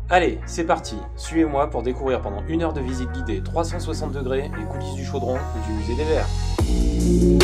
Allez, c'est parti, suivez-moi pour découvrir pendant une heure de visite guidée 360 degrés les coulisses du chaudron et du musée des Verts.